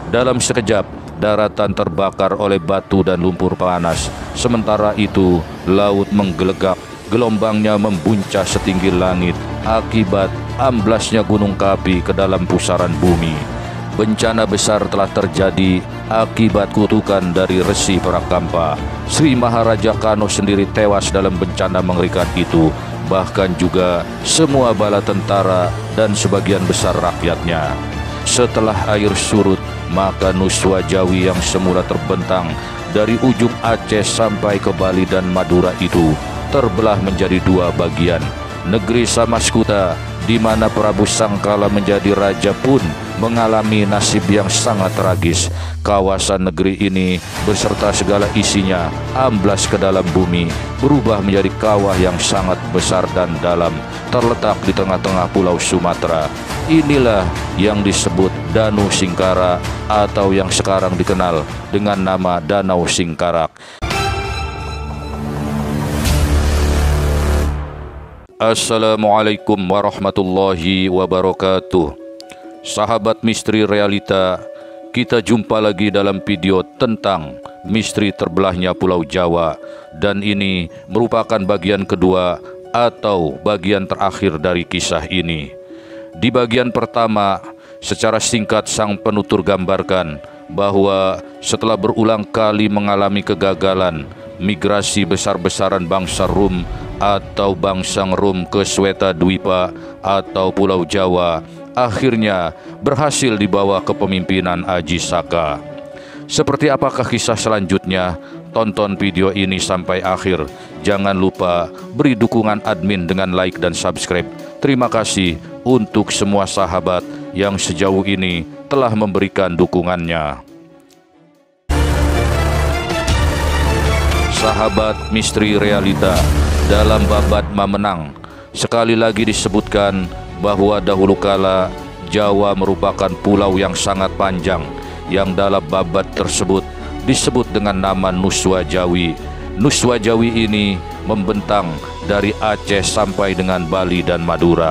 Dalam sekejap, daratan terbakar oleh batu dan lumpur panas. Sementara itu, laut menggelegak, gelombangnya membuncah setinggi langit akibat amblasnya gunung Kapi ke dalam pusaran bumi. Bencana besar telah terjadi akibat kutukan dari Resi Prakampa. Sri Maharaja Kano sendiri tewas dalam bencana mengerikan itu, bahkan juga semua bala tentara dan sebagian besar rakyatnya. Setelah air surut, maka Nuswa Jawi yang semula terbentang dari ujung Aceh sampai ke Bali dan Madura itu terbelah menjadi dua bagian. Negeri Samaskuta, di mana Prabu Sangkala menjadi raja pun mengalami nasib yang sangat tragis. Kawasan negeri ini beserta segala isinya amblas ke dalam bumi, berubah menjadi kawah yang sangat besar dan dalam, terletak di tengah-tengah Pulau Sumatera. Inilah yang disebut Danau Singkara atau yang sekarang dikenal dengan nama Danau Singkarak. Assalamualaikum warahmatullahi wabarakatuh. Sahabat Misteri Realita, kita jumpa lagi dalam video tentang misteri terbelahnya Pulau Jawa. Dan ini merupakan bagian kedua atau bagian terakhir dari kisah ini. Di bagian pertama, secara singkat sang penutur gambarkan bahwa setelah berulang kali mengalami kegagalan migrasi besar-besaran bangsa Rum atau bangsa Rum ke Sweta Dwipa atau Pulau Jawa, akhirnya berhasil dibawa ke pemimpinan Aji Saka. Seperti apakah kisah selanjutnya? Tonton video ini sampai akhir. Jangan lupa beri dukungan admin dengan like dan subscribe. Terima kasih untuk semua sahabat yang sejauh ini telah memberikan dukungannya. Sahabat Misteri Realita, dalam Babad Mamenang sekali lagi disebutkan bahwa dahulu kala Jawa merupakan pulau yang sangat panjang, yang dalam babad tersebut disebut dengan nama Nuswa Jawi. Nuswa Jawi ini membentang dari Aceh sampai dengan Bali dan Madura.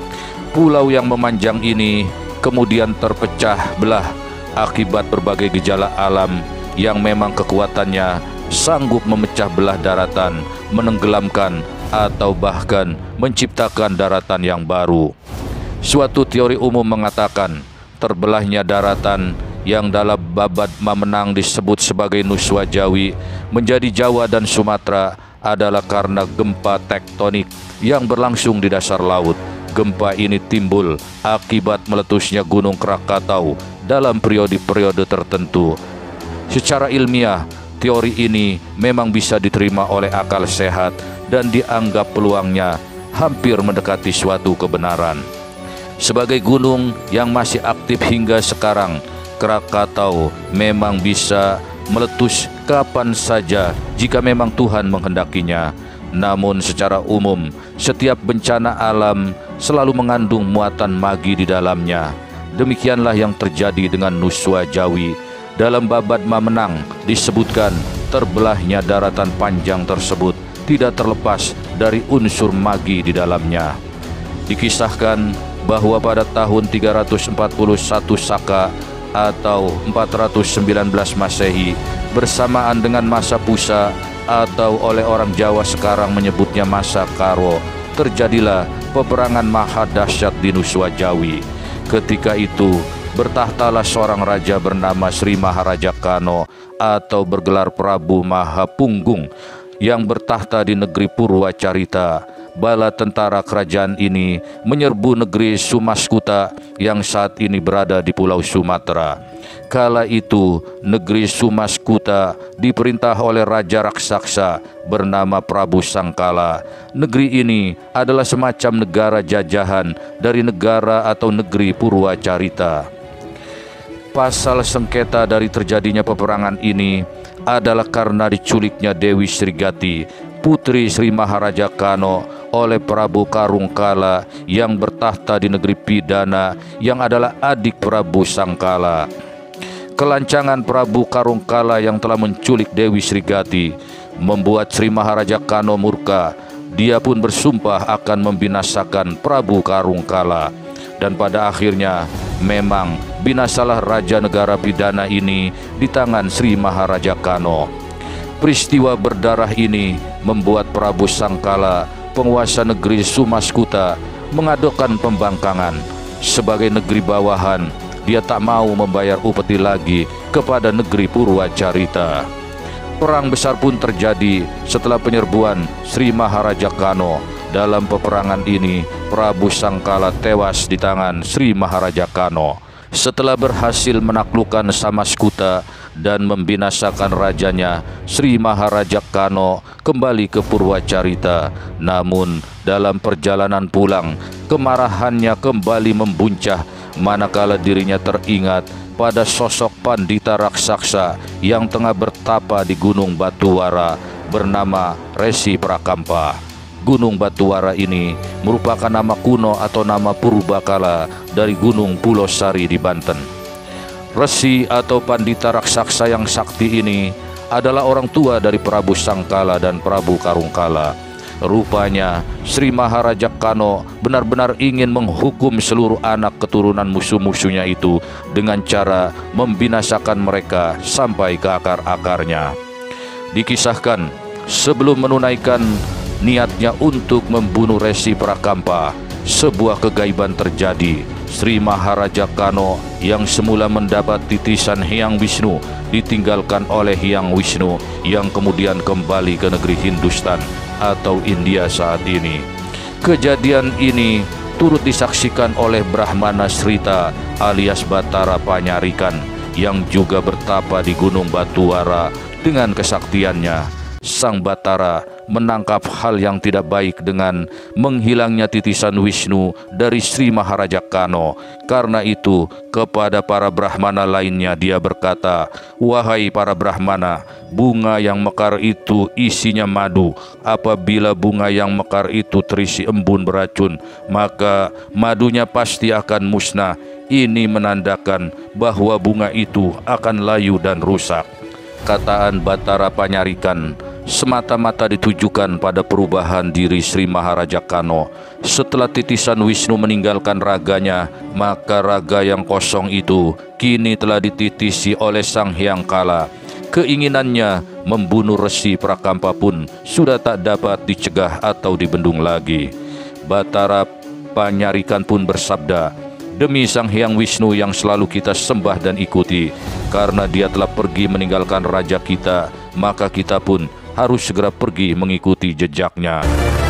Pulau yang memanjang ini kemudian terpecah belah akibat berbagai gejala alam yang memang kekuatannya sanggup memecah belah daratan, menenggelamkan atau bahkan menciptakan daratan yang baru. Suatu teori umum mengatakan terbelahnya daratan yang dalam Babad Mamenang disebut sebagai Nuswa Jawi menjadi Jawa dan Sumatera adalah karena gempa tektonik yang berlangsung di dasar laut. Gempa ini timbul akibat meletusnya Gunung Krakatau dalam periode-periode tertentu. Secara ilmiah, teori ini memang bisa diterima oleh akal sehat dan dianggap peluangnya hampir mendekati suatu kebenaran. Sebagai gunung yang masih aktif hingga sekarang, Krakatau memang bisa meletus kapan saja jika memang Tuhan menghendakinya. Namun secara umum, setiap bencana alam selalu mengandung muatan magi di dalamnya. Demikianlah yang terjadi dengan Nuswa Jawi. Dalam Babad Mamenang disebutkan terbelahnya daratan panjang tersebut tidak terlepas dari unsur magi di dalamnya. Dikisahkan bahwa pada tahun 341 Saka atau 419 Masehi, bersamaan dengan masa Pusa atau oleh orang Jawa sekarang menyebutnya masa Karo, terjadilah peperangan maha dahsyat di Nuswa Jawi. Ketika itu bertahtalah seorang raja bernama Sri Maharaja Kano atau bergelar Prabu Mahapunggung yang bertahta di negeri Purwacarita. Bala tentara kerajaan ini menyerbu negeri Sumaskuta yang saat ini berada di Pulau Sumatera. Kala itu negeri Sumaskuta diperintah oleh raja raksasa bernama Prabu Sangkala. Negeri ini adalah semacam negara jajahan dari negara atau negeri Purwacarita. Pasal sengketa dari terjadinya peperangan ini adalah karena diculiknya Dewi Srigati, putri Sri Maharaja Kano, oleh Prabu Karungkala yang bertahta di negeri Pidana yang adalah adik Prabu Sangkala. Kelancangan Prabu Karungkala yang telah menculik Dewi Srigati membuat Sri Maharaja Kano murka. Dia pun bersumpah akan membinasakan Prabu Karungkala. Dan pada akhirnya memang binasalah Raja Negara Pidana ini di tangan Sri Maharaja Kano. Peristiwa berdarah ini membuat Prabu Sangkala, penguasa negeri Sumaskuta, mengadukan pembangkangan. Sebagai negeri bawahan, dia tak mau membayar upeti lagi kepada negeri Purwacarita. Perang besar pun terjadi setelah penyerbuan Sri Maharaja Kano. Dalam peperangan ini, Prabu Sangkala tewas di tangan Sri Maharaja Kano. Setelah berhasil menaklukkan Samaskuta dan membinasakan rajanya, Sri Maharaja Kano kembali ke Purwacarita. Namun dalam perjalanan pulang, kemarahannya kembali membuncah manakala dirinya teringat pada sosok pandita raksasa yang tengah bertapa di Gunung Batuwara bernama Resi Prakampa. Gunung Batuwara ini merupakan nama kuno atau nama purbakala dari Gunung Pulosari di Banten. Resi atau pandita raksasa yang sakti ini adalah orang tua dari Prabu Sangkala dan Prabu Karungkala. Rupanya Sri Maharaja Kano benar-benar ingin menghukum seluruh anak keturunan musuh-musuhnya itu dengan cara membinasakan mereka sampai ke akar-akarnya. Dikisahkan sebelum menunaikan niatnya untuk membunuh Resi Prakampa, sebuah kegaiban terjadi. Sri Maharaja Kano yang semula mendapat titisan Hyang Wisnu ditinggalkan oleh Hyang Wisnu yang kemudian kembali ke negeri Hindustan atau India saat ini. Kejadian ini turut disaksikan oleh Brahmana Srita alias Batara Panyarikan yang juga bertapa di Gunung Batuwara. Dengan kesaktiannya, Sang Batara menangkap hal yang tidak baik dengan menghilangnya titisan Wisnu dari Sri Maharaja Kano. Karena itu, kepada para Brahmana lainnya dia berkata, "Wahai para Brahmana, bunga yang mekar itu isinya madu. Apabila bunga yang mekar itu terisi embun beracun, maka madunya pasti akan musnah. Ini menandakan bahwa bunga itu akan layu dan rusak." Kataan Batara Panyarikan semata-mata ditujukan pada perubahan diri Sri Maharaja Kano. Setelah titisan Wisnu meninggalkan raganya, maka raga yang kosong itu kini telah dititisi oleh Sang Hyang Kala. Keinginannya membunuh Resi Prakampa pun sudah tak dapat dicegah atau dibendung lagi. Batara Panyarikan pun bersabda, "Demi Sang Hyang Wisnu yang selalu kita sembah dan ikuti, karena dia telah pergi meninggalkan raja kita, maka kita pun harus segera pergi mengikuti jejaknya."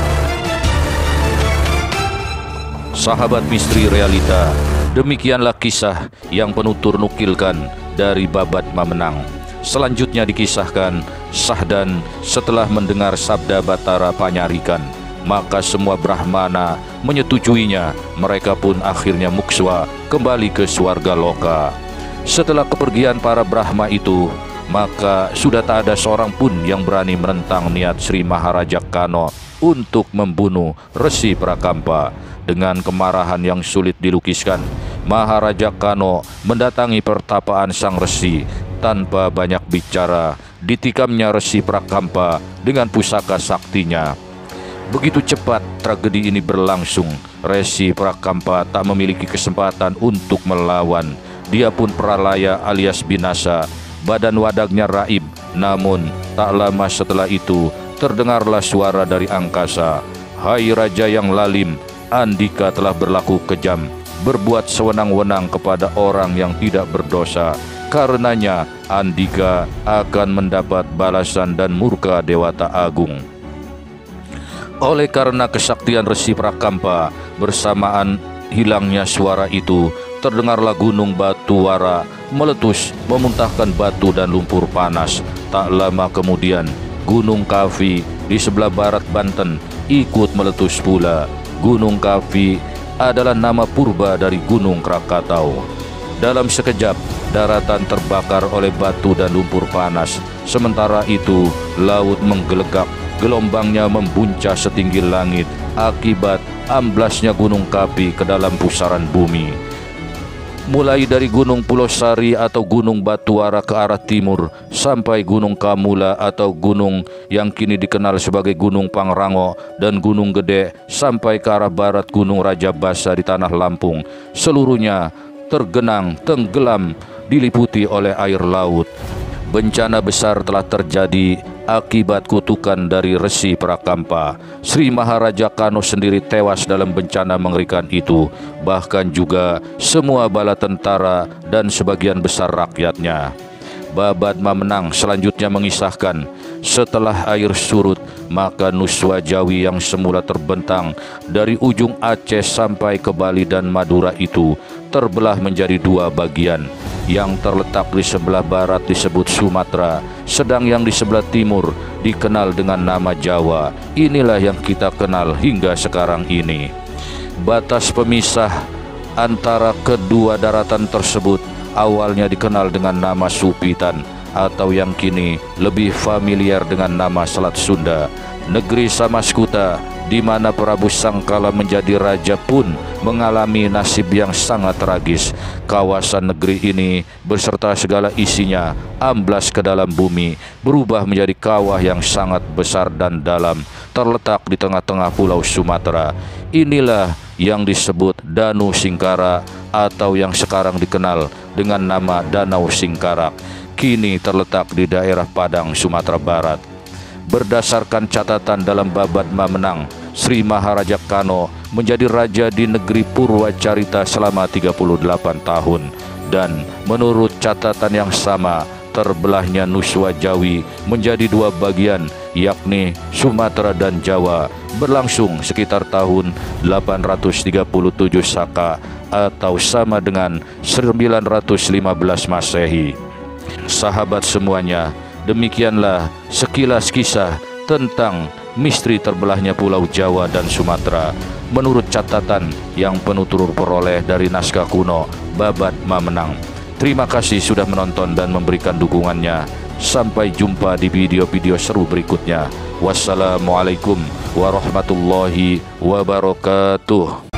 Sahabat Misteri Realita, demikianlah kisah yang penutur nukilkan dari Babat Mamenang. Selanjutnya dikisahkan, Sahdan setelah mendengar sabda Batara Panyarikan, maka semua Brahmana menyetujuinya. Mereka pun akhirnya mukswa kembali ke swarga loka. Setelah kepergian para Brahma itu, maka sudah tak ada seorang pun yang berani menentang niat Sri Maharaja Kano untuk membunuh Resi Prakampa. Dengan kemarahan yang sulit dilukiskan, Maharaja Kano mendatangi pertapaan sang Resi. Tanpa banyak bicara, ditikamnya Resi Prakampa dengan pusaka saktinya. Begitu cepat tragedi ini berlangsung, Resi Prakampa tak memiliki kesempatan untuk melawan. Dia pun pralaya alias binasa. Badan wadagnya raib. Namun tak lama setelah itu terdengarlah suara dari angkasa, "Hai Raja yang lalim, Andika telah berlaku kejam, berbuat sewenang-wenang kepada orang yang tidak berdosa. Karenanya Andika akan mendapat balasan dan murka Dewata Agung." Oleh karena kesaktian Resi Prakampa, bersamaan hilangnya suara itu, terdengarlah Gunung Batuwara meletus memuntahkan batu dan lumpur panas. Tak lama kemudian, Gunung Kavi di sebelah barat Banten ikut meletus pula. Gunung Kavi adalah nama purba dari Gunung Krakatau. Dalam sekejap, daratan terbakar oleh batu dan lumpur panas. Sementara itu, laut menggelegak, gelombangnya membuncah setinggi langit akibat amblasnya Gunung Kapi ke dalam pusaran bumi. Mulai dari Gunung Pulosari atau Gunung Batuwara ke arah timur sampai Gunung Kamula atau gunung yang kini dikenal sebagai Gunung Pangrango dan Gunung Gede sampai ke arah barat Gunung Rajabasa di tanah Lampung. Seluruhnya tergenang, tenggelam, diliputi oleh air laut. Bencana besar telah terjadi akibat kutukan dari Resi Prakampa. Sri Maharaja Kano sendiri tewas dalam bencana mengerikan itu, bahkan juga semua bala tentara dan sebagian besar rakyatnya. Babat Mamenang selanjutnya mengisahkan, setelah air surut, maka Nuswa Jawi yang semula terbentang dari ujung Aceh sampai ke Bali dan Madura itu terbelah menjadi dua bagian. Yang terletak di sebelah barat disebut Sumatera, sedang yang di sebelah timur dikenal dengan nama Jawa. Inilah yang kita kenal hingga sekarang ini. Batas pemisah antara kedua daratan tersebut awalnya dikenal dengan nama Supitan, atau yang kini lebih familiar dengan nama Selat Sunda. Negeri Samaskuta, di mana Prabu Sangkala menjadi raja pun mengalami nasib yang sangat tragis. Kawasan negeri ini beserta segala isinya amblas ke dalam bumi, berubah menjadi kawah yang sangat besar dan dalam, terletak di tengah-tengah pulau Sumatera. Inilah yang disebut Danau Singkara, atau yang sekarang dikenal dengan nama Danau Singkarak, kini terletak di daerah Padang, Sumatera Barat. Berdasarkan catatan dalam Babat Mamenang, Sri Maharaja Kano menjadi raja di negeri Purwacarita selama 38 tahun, dan menurut catatan yang sama, terbelahnya Nuswa Jawi menjadi dua bagian, yakni Sumatera dan Jawa, berlangsung sekitar tahun 837 Saka atau sama dengan 915 Masehi. Sahabat semuanya, demikianlah sekilas kisah tentang misteri terbelahnya Pulau Jawa dan Sumatera menurut catatan yang penutur peroleh dari naskah kuno Babat Mamenang. Terima kasih sudah menonton dan memberikan dukungannya. Sampai jumpa di video-video seru berikutnya. Wassalamualaikum warahmatullahi wabarakatuh.